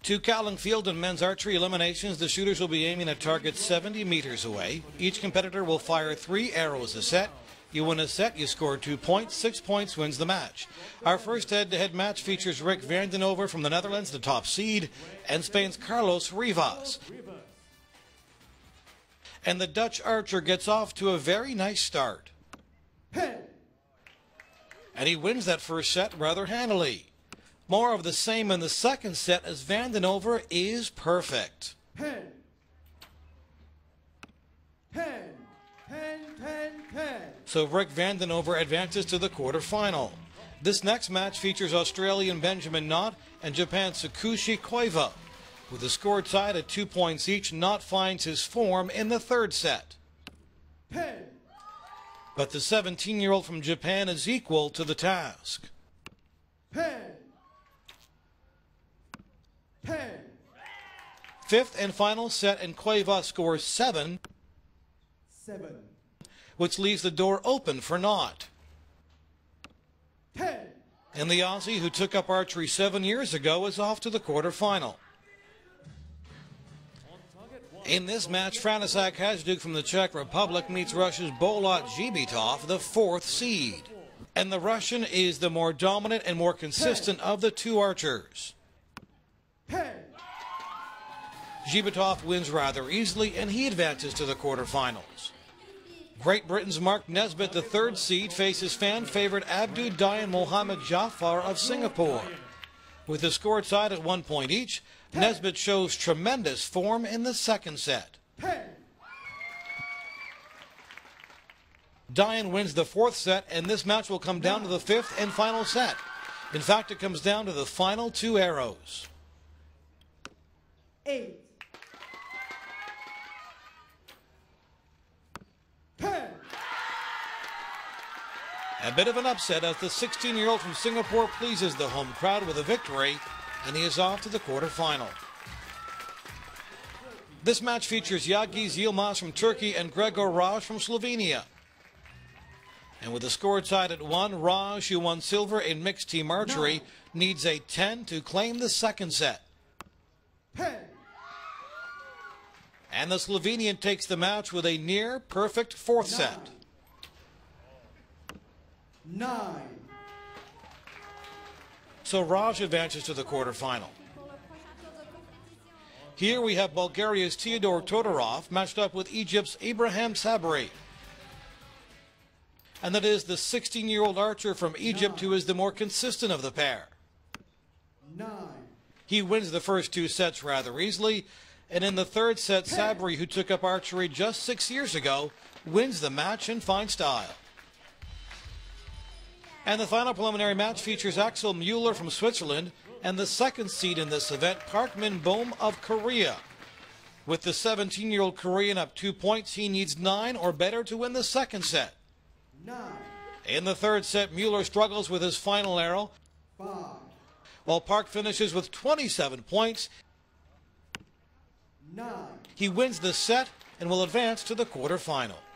To Cowling Field in men's archery eliminations, the shooters will be aiming at targets 70 meters away. Each competitor will fire 3 arrows a set. You win a set, you score 2 points. 6 points wins the match. Our first head-to-head match features Rick Vandenover from the Netherlands, the top seed, and Spain's Carlos Rivas. And the Dutch archer gets off to a very nice start. And he wins that first set rather handily. More of the same in the second set as Vandenover is perfect. So Rick Vandenover advances to the quarterfinal. This next match features Australian Benjamin Knott and Japan's Tsukushi Koiva. With the score tied at 2 points each, Knott finds his form in the third set. But the 17-year-old from Japan is equal to the task. Fifth and final set, and Koiva scores 7, which leaves the door open for Knott. And the Aussie, who took up archery 7 years ago, is off to the quarterfinal. In this match, Franislav Hajduk from the Czech Republic meets Russia's Bolot Zhibitov, the 4th seed. And the Russian is the more dominant and more consistent of the two archers. Zhibitov wins rather easily, and he advances to the quarterfinals. Great Britain's Mark Nesbitt, the 3rd seed, faces fan favorite Abdu Dayan Mohammed Jafar of Singapore. With the score tied at 1 point each, Nesbitt shows tremendous form in the second set. Dayan wins the 4th set, and this match will come down to the 5th and final set. In fact, it comes down to the final 2 arrows. 8. 10. A bit of an upset as the 16-year-old from Singapore pleases the home crowd with a victory, and he is off to the quarterfinal. This match features Yagiz Yilmaz from Turkey and Gregor Raj from Slovenia. And with the score tied at 1, Raj, who won silver in mixed team archery, needs a 10 to claim the second set. 10. And the Slovenian takes the match with a near-perfect 4th set. 9. So Raj advances to the quarterfinal. Here we have Bulgaria's Theodor Todorov matched up with Egypt's Ibrahim Sabri. And that is the 16-year-old archer from Egypt who is the more consistent of the pair. 9. He wins the first 2 sets rather easily, and in the 3rd set, Sabri, who took up archery just 6 years ago, wins the match in fine style. And the final preliminary match features Axel Mueller from Switzerland and the 2nd seed in this event, Park Min Bohm of Korea. With the 17-year-old Korean up 2 points, he needs 9 or better to win the second set. 9. In the 3rd set, Mueller struggles with his final arrow, 5. while Park finishes with 27 points. 9. He wins the set and will advance to the quarterfinal.